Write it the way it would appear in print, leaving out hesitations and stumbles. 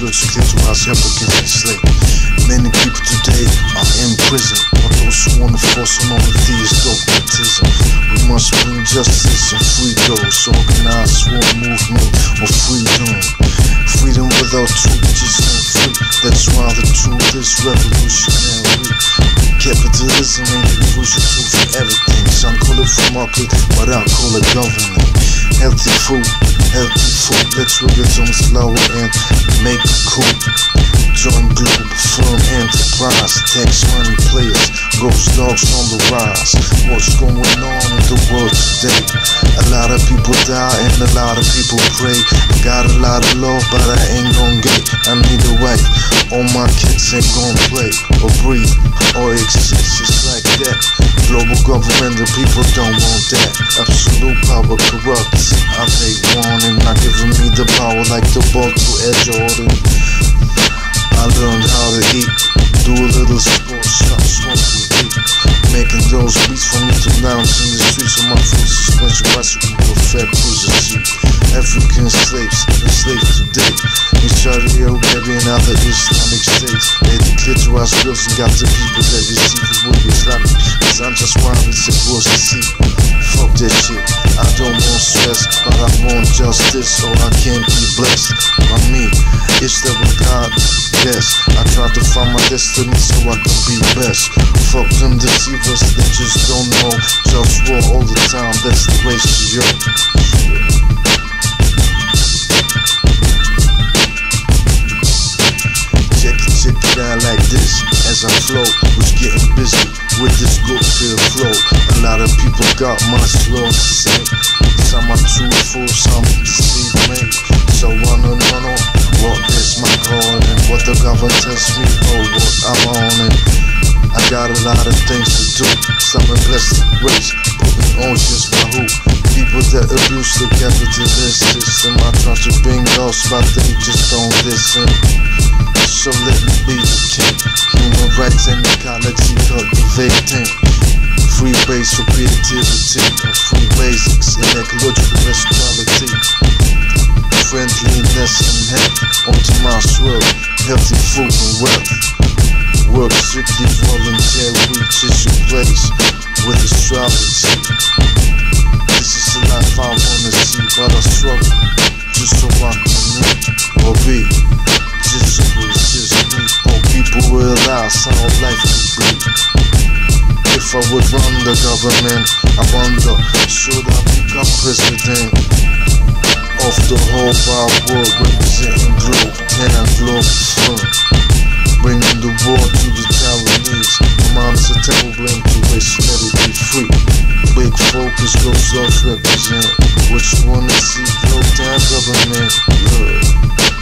to clitoris Africans enslaved. Many people today are in prison, or those who want to force on monotheist dogmatism. We must bring justice and free those. Organized war movement of freedom. Freedom without truth just ain't free. That's why the truth is revolutionary. Capitalism ain't the crucial truth for everything. Some call it free market, but I call it government. Healthy food, let's ribbons on flour and make a coup. Join Globalfirm enterprise, tax money players, GhostDogz on the rise. What's going on in the world today? A lot of people die and a lot of people pray. I got a lot of love, but I ain't gon' get. I need a wife, all my kids ain't gon' play or breathe or exist just like that. Global government, the people don't want that. Absolute power corrupts. I take warning, not giving me the power like the ball to Ed Jordan. I learned how to eat, do a little sports, stop smoking weed. Making those beats for me to lounge in the streets on my free suspension bicycle with a fat cruiser seat. African slaves, enslaved today in Saudi Arabia and other Islamic states. They declare to our girls and got the people that receive it with Islamic. Cause I'm just wild and sick was to see. Fuck that shit, I don't want stress, but I want justice so I can be blessed by me. It's that with God, yes. I try to find my destiny so I can be best. Fuck them deceivers, they just don't know. JustWar all the time, that's the ratio. Check it out like this as I flow. Was getting busy with this good feel flow. A lot of people got much love to say. Some are truthful, some deceive me. So I know what is my calling, what the government tells me, or what I'm on it. I got a lot of things to do. Some in plastic waste, putting on just my hoop. People that abuse the capitalist system. I try to bring those, but they just don't listen. So let me be the king. Human rights and ecology cultivating. Free base for creativity and free basics in ecological equality. Friendliness and health onto my swell. Healthy food and wealth. Work strictly voluntary, reaches your place with astrology. This is the life I wanna see, but I struggle just so I can live or be. Just so it's just me, or people realize how life could be. If I would run the government, I wonder, should I become president of the whole wide world, representing Globalfirm, bringing the war to the Taiwanese. My mind's a terrible to waste, let it be free. Big focus, GhostDogz represent. What you wanna see, go down government, look.